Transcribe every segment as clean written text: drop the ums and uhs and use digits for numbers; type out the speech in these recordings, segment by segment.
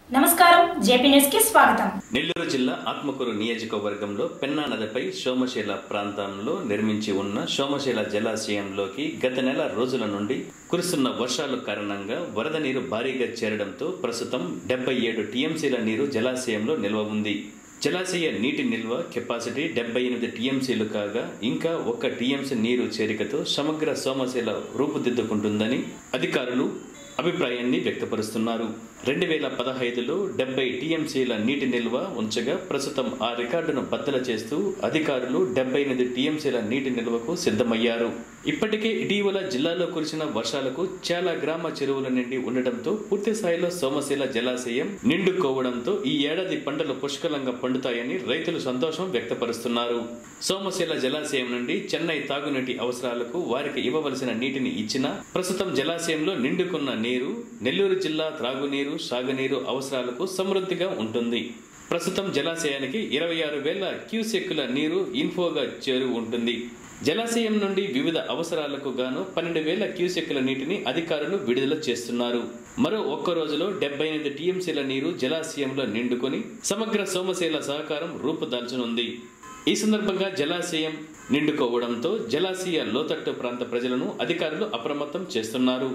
నమస్కారం JP news కి స్వాగతం. నెల్లూరు జిల్లా ఆత్మకూరు నియోజకవర్గంలో పెన్నా నదిపై సోమశీల ప్రాంతంలో నిర్మించి ఉన్న సోమశీల జలాశయంలోకి గత నెల రోజుల నుండి కురుస్తున్న వర్షాల కారణంగా వరద నీరు భారీగా చేరడంతో ప్రస్తుతం 77 టీఎంసీల నీరు జలాశయంలో నిల్వ ఉంది. జలాశయ నీటి నిల్వ కెపాసిటీ 78 టీఎంసీలు కాగా ఇంకా 1 టీఎంసీ నీరు చేరికతో సమగ్ర సోమశీల రూపుదిద్దుకుంటుందని అధికారులు అభిప్రాయాన్ని వ్యక్తపరుస్తున్నారు. 2015లో 70 టీఎంసీల నీటి నిల్వ ఉంచగా ప్రస్తుతం ఆ రికార్డును బద్దలు చేస్తూ అధికారులు 78 టీఎంసీల నీటి నిల్వకు సిద్ధమయ్యారు. ఇప్పటికే ఇటీవల జిల్లాలో కురిసిన వర్షాలకు చాలా గ్రామ చెరువుల నిండి ఉండటంతో పూర్తి స్థాయిలో సోమశీల జలాశయం నిండుకోవడంతో ఈ ఏడాది పంటలు పుష్కలంగా పండుతాయని రైతులు సంతోషం వ్యక్తపరుస్తున్నారు. సోమశీల జలాశయం నుండి చెన్నై తాగునీటి అవసరాలకు వారికి ఇవ్వవలసిన నీటిని ఇచ్చినా ప్రస్తుతం జలాశయంలో నిండుకున్న నీరు నెల్లూరు జిల్లా త్రాగునీరు సాగునీరు అవసరాలకు సమృద్ధిగా ఉంటుంది. ప్రస్తుతం జలాశయానికి 26,000 క్యూసెక్కుల నీరు ఇన్ఫోగా చేరు ఉంటుంది. జలాశయం నుండి వివిధ అవసరాలకు గాను 12,000 క్యూసెక్కుల నీటిని అధికారులు విడుదల చేస్తున్నారు. మరో ఒక్క రోజులో 78 టీఎంసీల నీరు జలాశయంలో నిండుకొని సమగ్ర సోమశీల సహకారం రూపుదాల్చనుంది. ఈ సందర్భంగా జలాశయం నిండుకోవడంతో జలాశయ లోతట్టు ప్రాంత ప్రజలను అధికారులు అప్రమత్తం చేస్తున్నారు.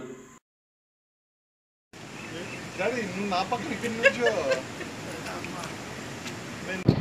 Daddy, na pag-ikin mo siya.